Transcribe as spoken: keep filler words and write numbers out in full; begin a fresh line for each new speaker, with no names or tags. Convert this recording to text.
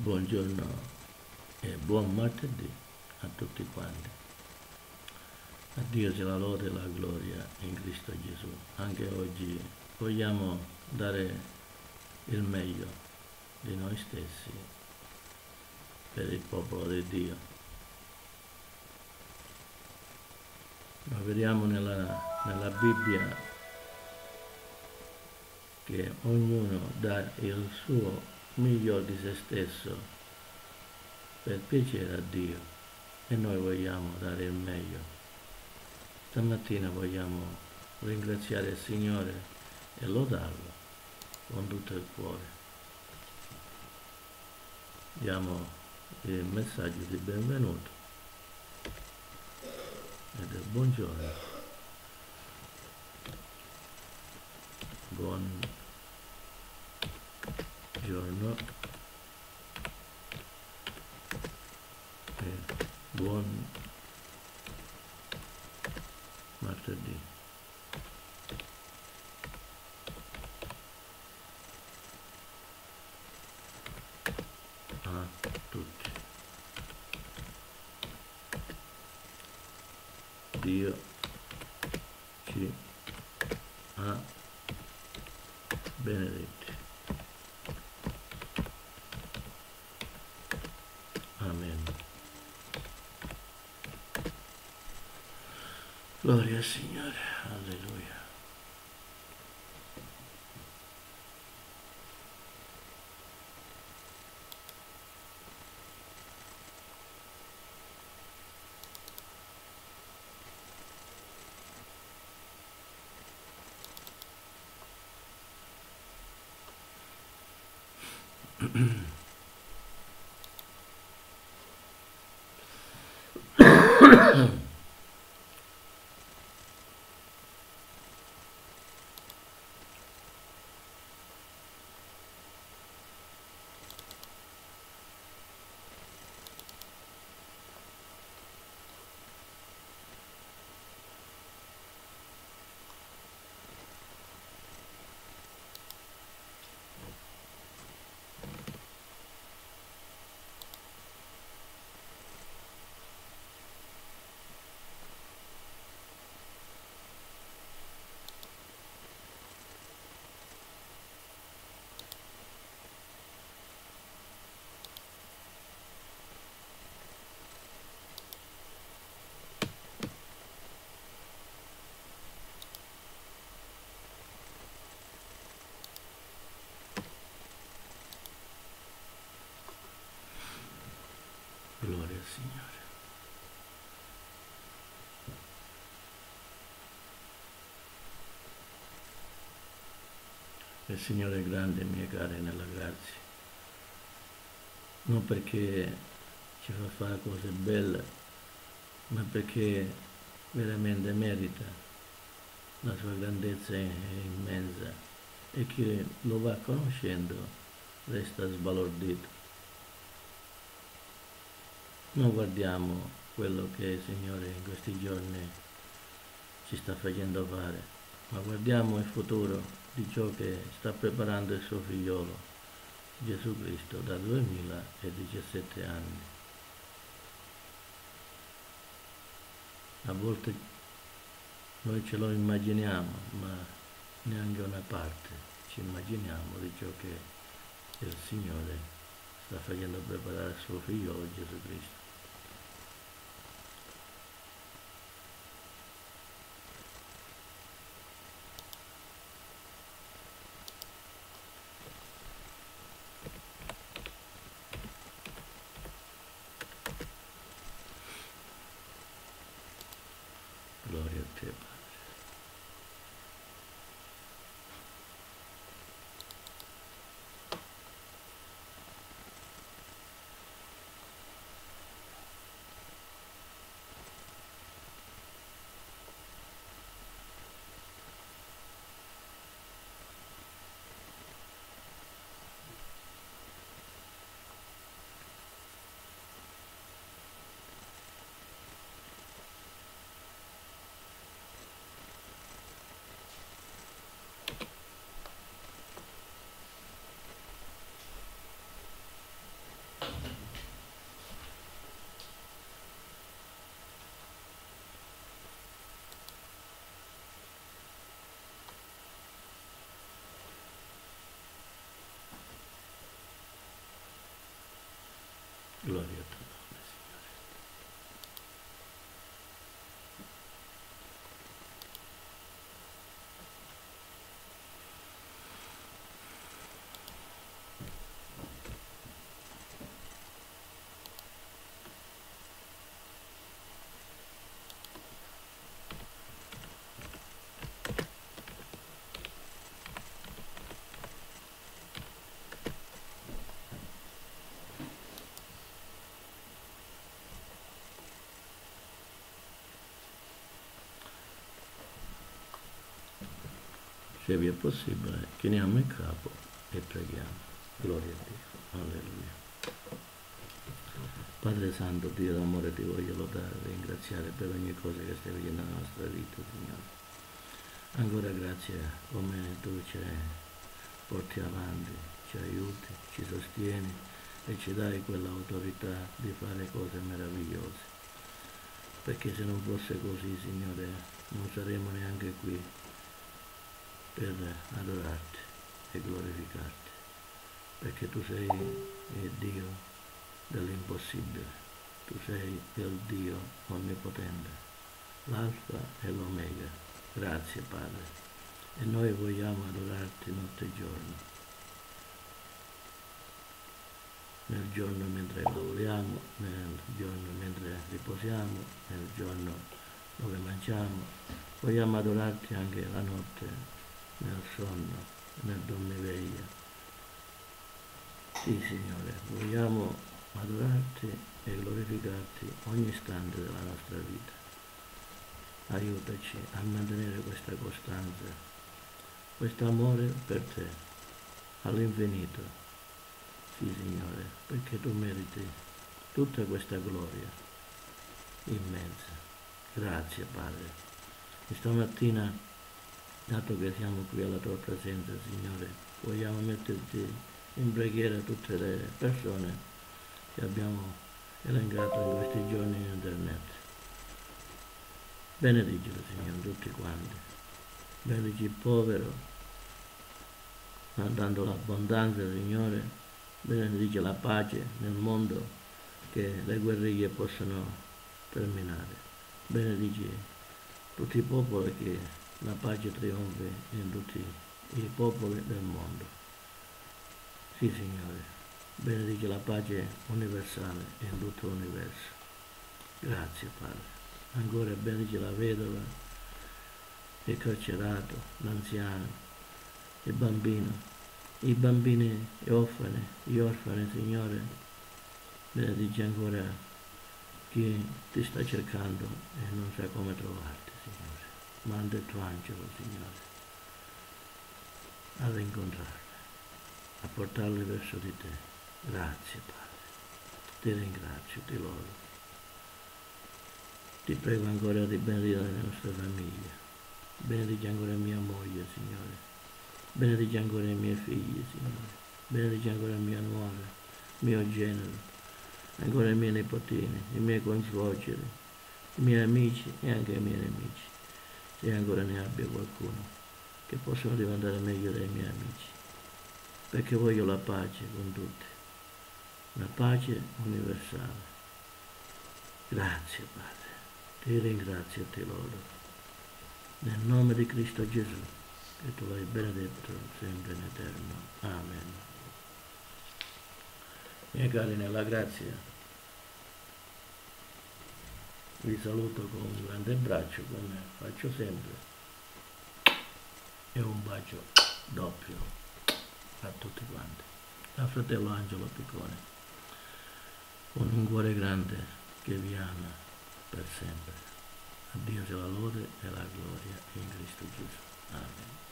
Buongiorno e buon martedì a tutti quanti. A Dio sia la lode e la gloria in Cristo Gesù. Anche oggi vogliamo dare il meglio di noi stessi per il popolo di Dio. Ma vediamo nella, nella Bibbia che ognuno dà il suo miglior di se stesso per piacere a Dio e noi vogliamo dare il meglio. Stamattina vogliamo ringraziare il Signore e lodarlo con tutto il cuore. Diamo il messaggio di benvenuto e del buongiorno. Buongiorno e buon martedì. A tutti. Dio ci ha benedetti. Amen. Gloria al Signore. Alleluia. Gloria al Signore. Il Signore è grande, mie care, nella grazia. Non perché ci fa fare cose belle, ma perché veramente merita. La sua grandezza è immensa e chi lo va conoscendo resta sbalordito. Non guardiamo quello che il Signore in questi giorni ci sta facendo fare, ma guardiamo il futuro di ciò che sta preparando il suo figliolo, Gesù Cristo, da duemiladiciassette anni. A volte noi ce lo immaginiamo, ma neanche una parte ci immaginiamo di ciò che il Signore sta facendo preparare il suo figliolo, Gesù Cristo. Gloria a te, Padre. Gloria a tuo nome, Signore. Se vi è possibile, chiniamo il capo e preghiamo. Gloria a Dio. Alleluia. Padre Santo, Dio d'amore, ti voglio lodare e ringraziare per ogni cosa che stai facendo nella nostra vita, Signore. Ancora grazie come tu ci porti avanti, ci aiuti, ci sostieni e ci dai quell'autorità di fare cose meravigliose. Perché se non fosse così, Signore, non saremmo neanche qui per adorarti e glorificarti, perché tu sei il Dio dell'impossibile, tu sei il Dio onnipotente, l'Alfa e l'Omega. Grazie Padre, e noi vogliamo adorarti notte e giorno, nel giorno mentre lavoriamo, nel giorno mentre riposiamo, nel giorno dove mangiamo, vogliamo adorarti anche la notte, nel sonno, nel dormiveglia. Sì, Signore, vogliamo adorarti e glorificarti ogni istante della nostra vita. Aiutaci a mantenere questa costanza, questo amore per te, all'infinito. Sì, Signore, perché tu meriti tutta questa gloria immensa. Grazie, Padre. E stamattina, dato che siamo qui alla tua presenza, Signore, vogliamo metterti in preghiera tutte le persone che abbiamo elencato in questi giorni in internet. Benedicilo, Signore, tutti quanti. Benedici il povero, dando l'abbondanza, Signore. Benedici la pace nel mondo, che le guerriglie possano terminare. Benedici tutti i popoli, che la pace trionfi in tutti i popoli del mondo. Sì, Signore, benedici la pace universale in tutto l'universo. Grazie, Padre. Ancora benedici la vedova, il carcerato, l'anziano, il bambino, i bambini orfani, gli orfani, Signore. Benedici ancora chi ti sta cercando e non sa come trovarti, Signore. Manda il tuo angelo, Signore, ad incontrarli, a portarli verso di te. Grazie, Padre. Ti ringrazio, ti lodo. Ti prego ancora di benedire le nostre famiglie. Benedici ancora mia moglie, Signore. Benedici ancora i miei figli, Signore. Benedici ancora mia nuora, mio genero, ancora i miei nipotini, i miei consuoceri, i miei amici e anche i miei nemici. Se ancora ne abbia qualcuno, che possono diventare meglio dei miei amici, perché voglio la pace con tutti, la pace universale. Grazie, Padre, ti ringrazio e ti lodo, nel nome di Cristo Gesù, che tu l'hai benedetto sempre in eterno. Amen. Miei cari nella grazia, vi saluto con un grande abbraccio, come faccio sempre, e un bacio doppio a tutti quanti. Da fratello Angelo Piccone, con un cuore grande che vi ama per sempre. A Dio sia la lode e la gloria in Cristo Gesù. Amen.